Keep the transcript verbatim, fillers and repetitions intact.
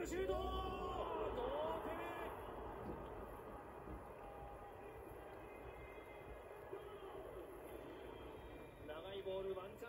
グシュート、同点。長いボールワンツー